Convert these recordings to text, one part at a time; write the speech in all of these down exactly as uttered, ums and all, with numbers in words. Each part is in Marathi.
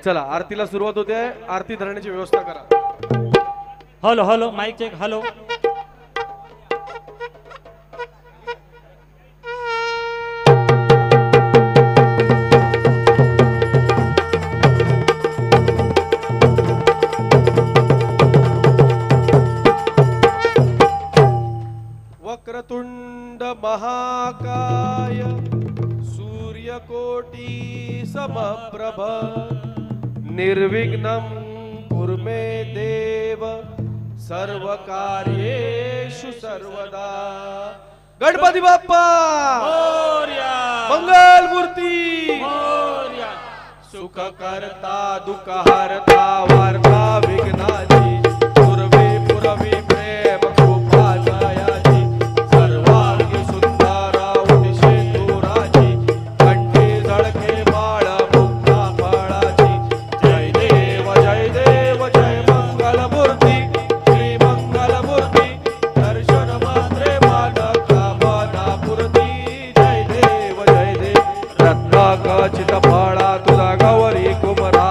चला आरतीला सुरुवात होते आहे. आरती धरण्याची व्यवस्था करा. Hello hello mike check hello. वक्रतुंड महाकाय सूर्यकोटी समप्रभ निर्विघ्नं कुरु मे देव सर्वकार्येषु सर्वदा. गणपती बाप्पा मोरया मंगल मूर्ती मोरया. सुख करता दुःख हरता वार्ता विघ्नाची पूर्वी पुरवी प्रेम कृपा जयाची सर्वांगी सुंदर उदिशे तुराची कंठी झळके बाळ मुक्ता फळाची. जय देव जय देव जय मंगल मूर्ती श्री मंगल मूर्ती दर्शन मात्रे मान कामना पूर्ती. जय देव जय देव रत्नाखचित फळा तुझा गौरी कुमरा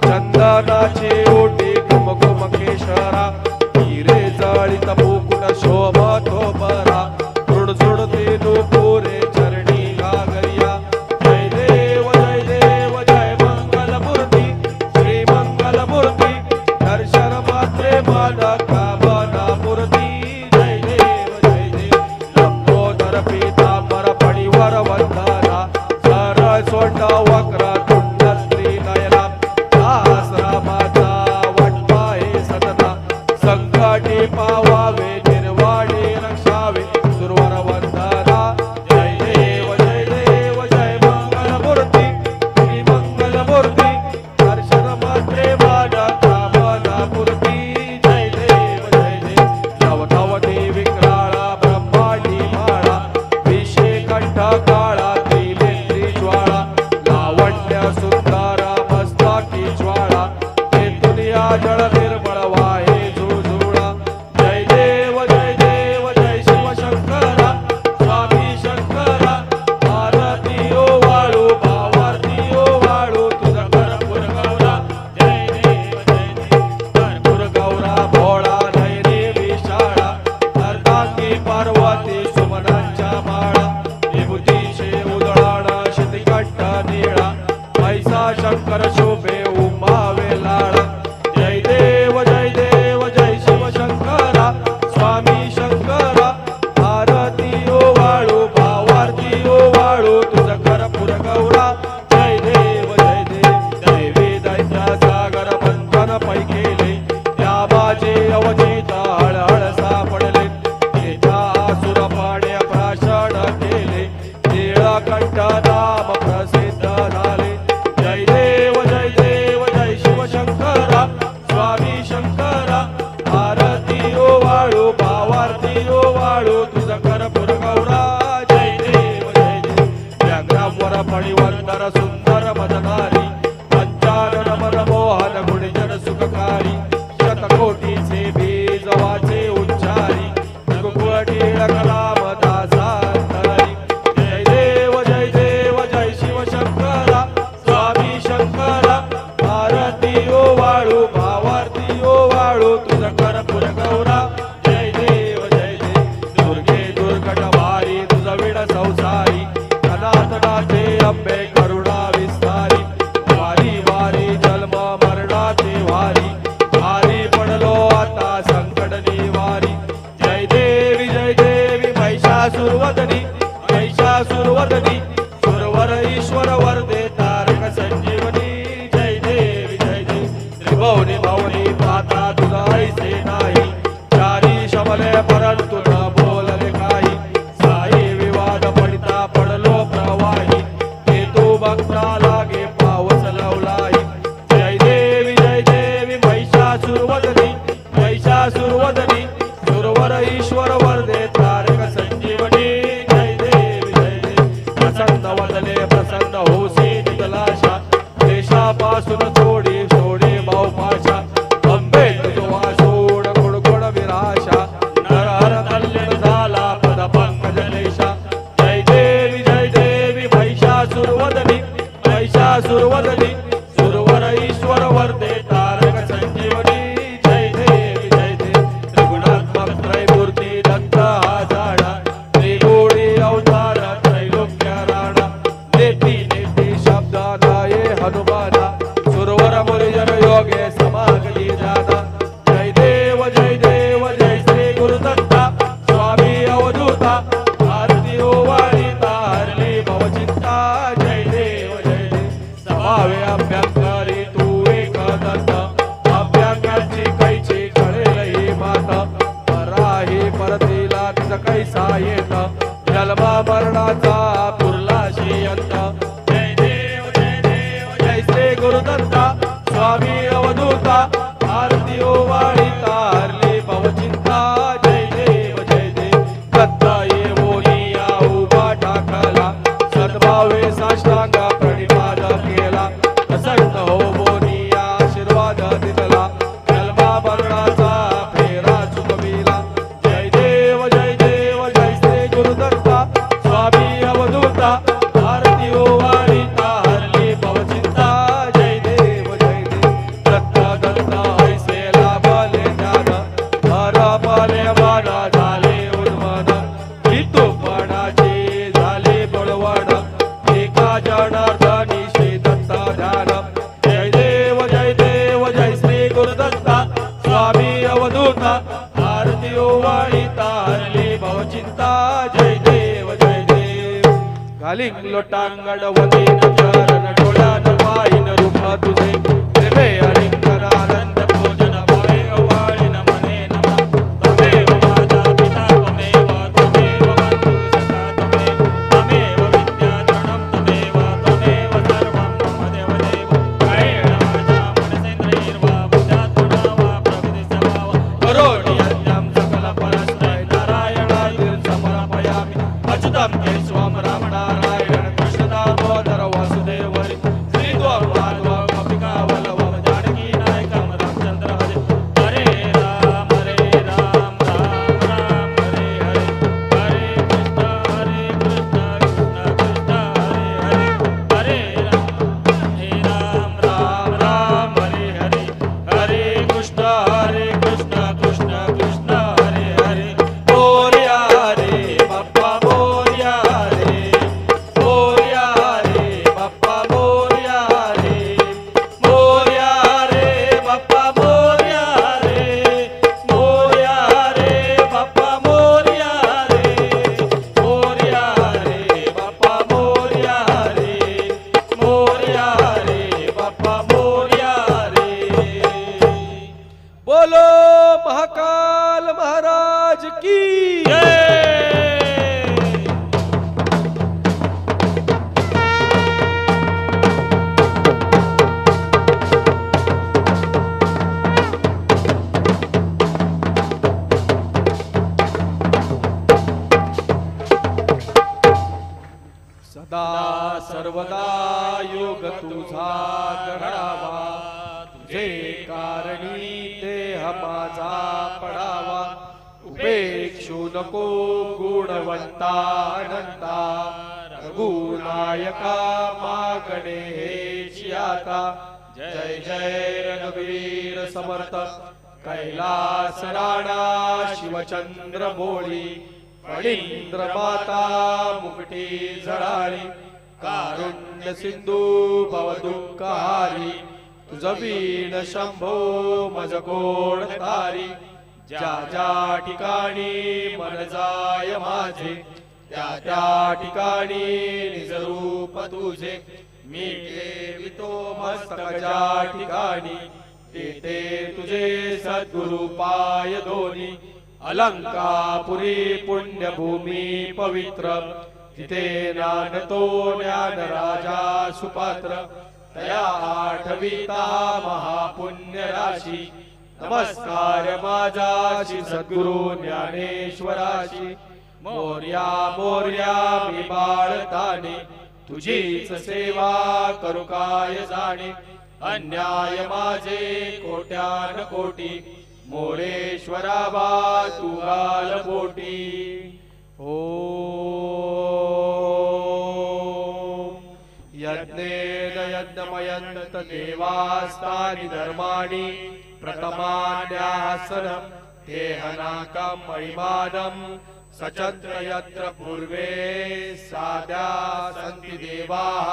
चंदनाची ओटी कुमकुम केशरा हिरे जळीत मुकुट शोभतो बरा झुणझुणते नुपुरे चरणी घागरिया. जय देव जय देव जय मंगल मूर्ती श्री मंगल मूर्ती दर्शन मात्रे मान कामना पूर्ती. जय देव जय देव लंबोदर पीतांबर पणिवर वंदना सर सोंड वक्र तुंड स्त्री नयना दास रामाचा वटवा हे सतना संकटी पावावे निर्वाणी रक्षावे सुरवर वंदना. जय देव जय देव जय मंगल मूर्ती श्री मंगल मूर्ती दर्शन मात्रे मान कामना पूर्ती. जय देव जय देव नव नव देवी क्राळा ब्रह्मांडी माळा विषे कंठ काळा त्रिनेत्री ज्वाळा लावण्य सुंदर मस्तकी ज्वाळा हे दुनिया जळ निर्मळ वाहे झुळझुळा. जय देव जय देव जय शिव शंकरा स्वामी शंकरा आरती ओ वाळू भावारती ओ वाळू तुझा कर्पूर गौरा. जय देव जय देव कर्पूर गौरा भोळा नयनी विशाळा अर्धांगी पार्वती सुमनांच्या माळा विभूतीशे उदळाणा शितिकंठ निळा ऐसा शंकर शोभे उमावे लाळा. जय देव जय देव जय शिव शंकरा स्वामी शंकरा आरती ओ वाळू भावारती ओ वाळू तुझा कर्पूर गौरा. जय देव जय देव देवी दैत्य सागर बंधन पैकेले त्या माझे अवचित हळहळ सापडले तेजा असुर पाण्या प्राशन केले नीळकंठ नाम प्रसिद्ध झाले. जय देव जय देव जय शिव शंकरा स्वामी शंकरा आरती ओ वाळू भावारती ओ वाळू तुझा कर्पूर गौरा. जय देव जय देव व्याघ्रावर फणिवंदर सुंदर मदनारी पंचानन मनमोहन गुणजन सुखकारी शतकोटीचे बीज वाचे उच्चारी कुकुळटीळ कलाम दासांतरी. जय देव जय देव जय शिव शंकरा स्वामी शंकरा आरती ओ वाळू भावारती ओ वाळू तुझा कर्पूर गौरा. जय देव जय देव दुर्गे दुर्गट वारी तुझा विण संसारी अनाथनाथे अंबे करुणा विस्तारी वारी वारी जन्म मरणाचे वारी भारी पडलो आता संकट निवारी. जय देवी जय देवी महिषासुरवदनी महिषासुरवदनी सुरवर ईश्वर वरदे तारक संजीवनी. जय देवी जय देवी त्रिभुवनी भवनी माता तुझा ऐसे नाही येत जन्म मरणाचा पुरलाशी अंत जय देव जय देव जय श्री गुरुदत्ता स्वामी अवधूता आरती ओवाळी तारली भवचिंता जय देव जय देव दत्ता ये बोलिया उभा टाकला सद्भावे साष्टांग प्रणिपात केला प्रसन्न हो बोलिया आशीर्वाद दिला जन्मा मरणाचा फेरा चुकविला जय देव जय देव जय श्री गुरुदत्ता स्वामी अवधूता आरती ओवाळी तारली भवचिंता जय देव जय देव दत्ता दत्ता ऐसे लाभले ज्ञान हरपले मन झाले उन्मन वितुपणाचे झाले बळवण एका जनार्दनी श्री दत्ता ध्यान जय देव जय देव जय श्री गुरुदत्ता स्वामी अवधूता आरती ओवाळी तारली भवचिंता जय देव जय देव घालिंग लोटांगण वदीन चरण डोळ्यान पाहिन रूप तुझे प्रेमे अलिंगनानंद भोजन भवे ओवाळीन मने नमः तमेव माता पिता तमेव तमेव बंधु सखा तमेव तमेव विद्याधरणं तमेव तमेव सर्वं मम देव देव कायेन वाचा मनसेन्द्रियैर्वा बुद्ध्यात्मना वा प्रकृतिस्य भाव करोमि यज्ञं सकल परस्मै नारायणाय समर्पयामि अच्युतं केशवं रामनारायण कृष्ण दामोदर वासुदेव हरि श्रीद्वं माधवं गोपिका वल्लभं जानकी नायकं रामचंद्र हरे हरे राम हरे राम राम राम हरे हरे हरे कृष्ण हरे कृष्ण कृष्ण कृष्ण हरे हरे हरे राम हरे राम राम राम हरे हरे हरे कृष्ण हरे कृष्ण कृष्ण कृष्ण हरे हरे मोरया रे बाप्पा मोरया रे मोरया रे बाप्पा मोरया रे मोरया रे बाप्पा मोरया रे मोरया रे बाप्पा मोरया रे मोरया रे बाप्पा मोरया रे मोरया रे बाप्पा मोरया रे बोलो महाकाल महाराज की जय सदा सर्वदा योग तुझा घडावा तुझे कारणी देह माझा पडावा उपेक्षू नको गुणवंता अनंता रघुनायका मागणे हेची आता जय जय रघुवीर समर्थ कैलास राणा शिवचंद्र मोळी फणींद्र माता मुकटी झळाळी कारुण्य सिंधू भवदुःखहारी तुझ वीण शंभो मज कोण तारी ज्या ज्या ठिकाणी मन जाय माझे त्या त्या ठिकाणी निज रूप तुझे मी ठेवितो मस्तक ज्या ठिकाणी तेथे तुझे सद्गुरु पाय दोन्ही अलंकापुरी पुण्यभूमी पवित्र तिथे नानतो ज्ञान राजा सुपात्र तया आठविता महापुण्य राशी नमस्कार माझाशी सद्गुरु ज्ञानेश्वराशी मोर्या मोर्या मी बाळताने तुझीच सेवा करू काय जाणे अन्याय माझे कोट्यान कोटी मोरेश्वरा बा तू गाल पोटी ओम यज्ञेन यज्ञमयंत देवास्तानि धर्माणि प्रथमान्यासनं देहनाकं महिमानं सचन्द्र यत्र पूर्वे साद्या सन्ति देवाः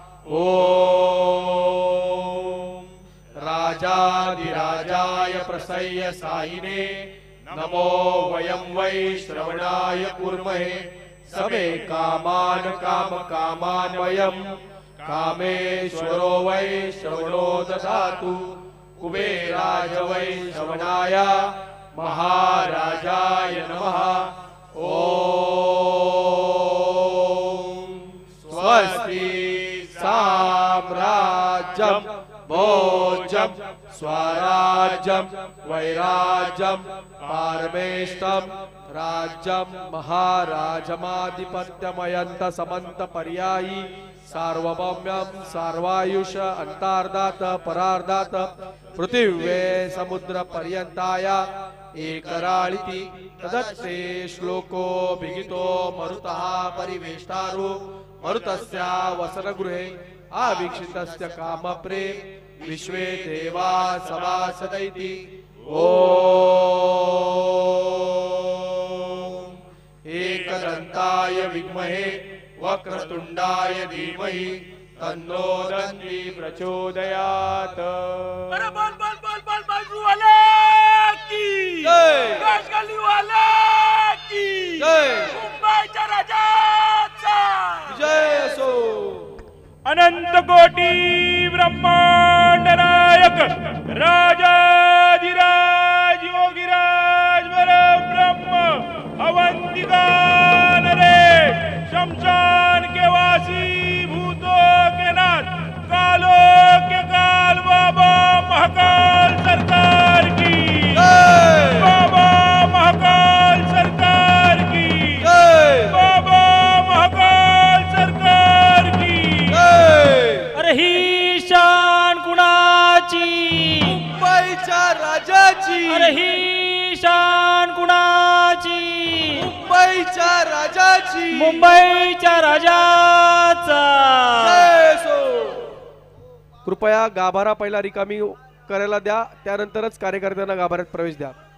ओम राजाधिराजाय प्रसह्य साईने नमो वयं वै श्रवणाय कुर्महे सबे कामान काम कामान वयं कामेश्वरो वै श्रवणो ददातु कुबेराय वै श्रवणाय महाराजाय नमः। ओम राज्यम स्वराज्यम वैराज्यम पारमेष्टम राज्यम महाराजमाधिपत्यमयंत समंत पर्यायी सार्वभौम्यम सार्वायुष अंतार्धात परार्धात पृथिव्ये समुद्र पर्यंताया एकराळिति तदत्ते श्लोको भिगितो मरुतः परिवेष्टारो मरुतस्या वसनगृहे आवीक्षितस्य कामप्रे विश्वे देवा सभासदैति ओम एकदन्ताय विद्महे वक्रतुंडाय धीमहि तन्नो दन्ति प्रचोदयात्। अरे बोल बोल बोल बोल बाजू वाले की जय। गज गली वाले की जय। मुंबईच्या राजाचा जय असो। अनंत कोटी ब्रह्मांड नायक राजाधिराज योगीराज परब्रह्म अवंतिका नरेश शमशान के वासी भूतों के नाथ कालों के काल बाबा महाकाल सरकार की जय। बाबा महाकाल सरकार की जय। बाबा महाकाल सरकार की जय। अरे ही शान कुणाची मुंबईच्या राजाची अरे ही शान कुणाची मुंबईच्या राजाची मुंबईच्या राजाचा जय असो। कृपया गाभारा पहिला रिकामी करायला द्या, त्यानंतरच कार्यकर्त्यांना गाभाऱ्यात प्रवेश द्या।